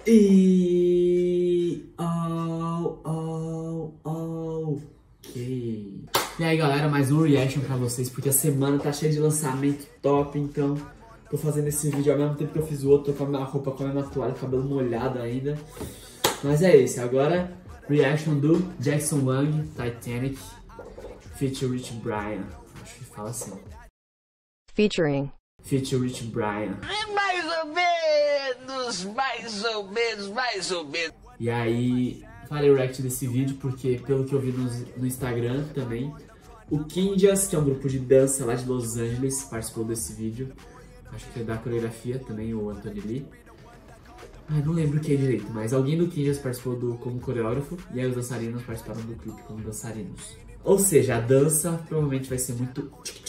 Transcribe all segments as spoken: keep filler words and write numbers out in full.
E... Oh, oh, oh, ok. E aí, galera, mais um reaction pra vocês, porque a semana tá cheia de lançamento top, então tô fazendo esse vídeo ao mesmo tempo que eu fiz o outro, tô com a minha roupa, com a minha toalha, cabelo molhado ainda. Mas é esse, agora reaction do Jackson Wang, Titanic, feat. Rich Brian, acho que fala assim. Featuring. Feat. Rich Brian. Mais ou menos, mais ou menos, mais ou menos. E aí, farei o react desse vídeo porque, pelo que eu vi no, no Instagram também, o Kinjaz, que é um grupo de dança lá de Los Angeles, participou desse vídeo. Acho que é da coreografia também, o Anthony Lee. Ah, não lembro quem direito, mas alguém do Kinjaz participou do, como coreógrafo, e aí os dançarinos participaram do clipe como dançarinos. Ou seja, a dança provavelmente vai ser muito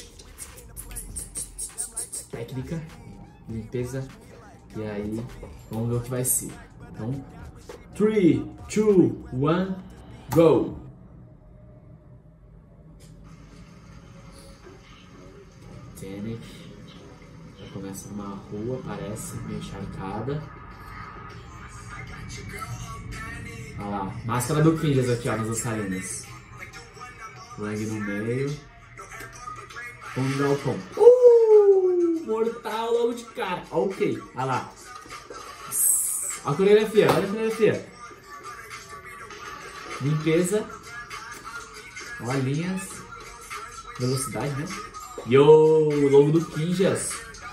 técnica, limpeza, e aí vamos ver o que vai ser. Então, três, dois, um, go! Titanic. Já começa numa rua, parece meio encharcada. Olha lá, máscara do Kinjaz aqui, ó, nas dançarinas. Wang no meio. Vamos dar o tom. Uh! Mortal logo de cara. Ok, olha lá. Olha a coreografia, olha a coreografia. Limpeza. Olha linhas. Velocidade, né? Yo, o logo do Kinjaz.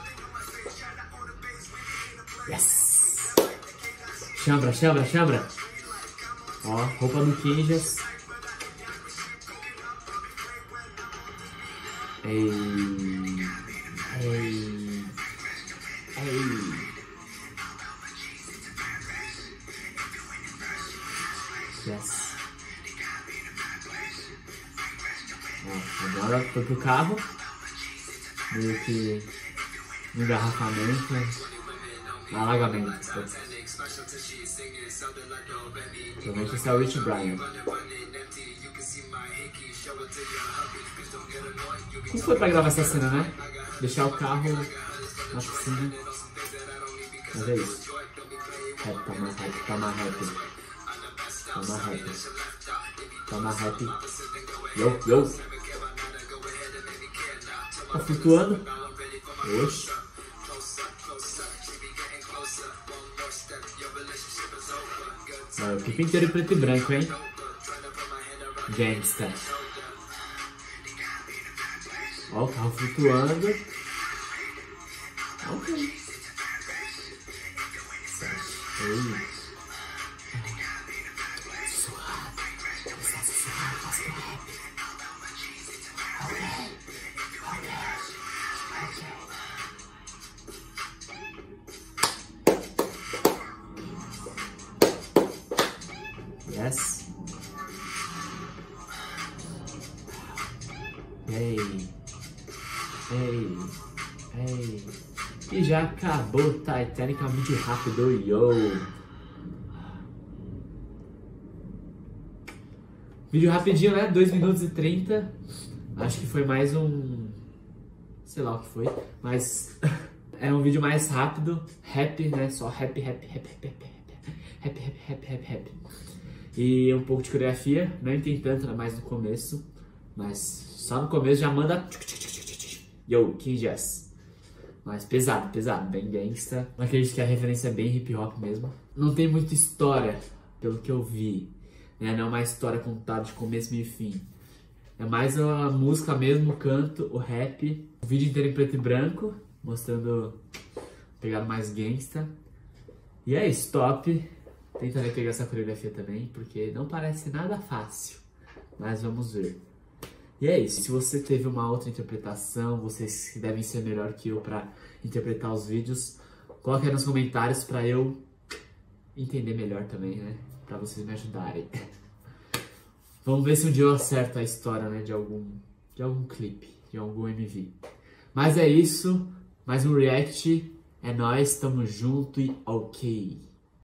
Yes. Chambra, chambra, chambra. Ó, roupa do Kinjaz. Ei, ei, ei. Yes. Ó, agora foi pro carro. Meio que um engarrafamento, alagamento. Provavelmente esse é o Rich Brian. Como foi pra gravar essa cena, né? Deixar o carro na piscina. Mas é isso. Rap, tá mais rap, tá mais rap. Tá mais rap. Tá mais rap. Yo, yo. Tá flutuando. Oxi. Ah, o clipe inteiro em preto e branco, hein? Gangsta. Ó, o carro flutuando. Ok. Ei. Suave. Está suave, faz rap. Ok. Ok. Ok. Yes. Ei. Ei, ei. E já acabou Titanic, é um vídeo rápido, yo. Vídeo rapidinho, né? dois minutos e trinta. Acho que foi mais um... sei lá o que foi. Mas é um vídeo mais rápido. Rap, né? Só rap, rap, rap, rap, rap, rap, rap, rap, rap, rap. E um pouco de coreografia. Não tem tanto, né? Mais no começo. Mas só no começo já manda... Yo, Kinjaz. Mas pesado, pesado, bem gangsta. Não acredito que a referência é bem hip hop mesmo. Não tem muita história, pelo que eu vi. Né? Não é uma história contada de começo, meio e fim. É mais a música mesmo, o canto, o rap. O vídeo inteiro em preto e branco, mostrando pegada mais gangsta. E é isso, top. Tentarei pegar essa coreografia também, porque não parece nada fácil. Mas vamos ver. E é isso, se você teve uma outra interpretação, vocês devem ser melhor que eu pra interpretar os vídeos, coloque aí nos comentários pra eu entender melhor também, né? Pra vocês me ajudarem. Vamos ver se um dia eu acerto a história, né, de algum, de algum clipe, de algum M V. Mas é isso, mais um react, é nóis, tamo junto e ok.